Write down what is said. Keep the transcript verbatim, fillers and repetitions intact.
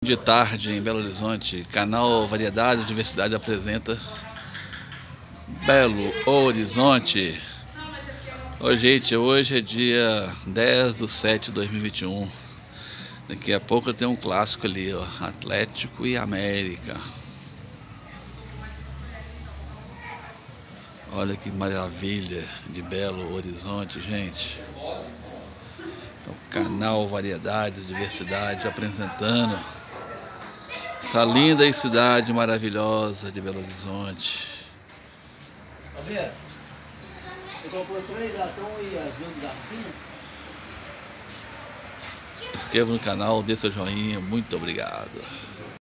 De tarde em Belo Horizonte, canal Variedade e Diversidade apresenta Belo Horizonte. Oi, gente, hoje é dia dez de sete de dois mil e vinte e um. Daqui a pouco tem um clássico ali, ó, Atlético e América. Olha que maravilha de Belo Horizonte, gente. Então, canal Variedade e Diversidade apresentando essa linda e cidade maravilhosa de Belo Horizonte. Roberto, você comprou três latões e as duas garrafinhas? Inscreva no canal, dê seu joinha, muito obrigado.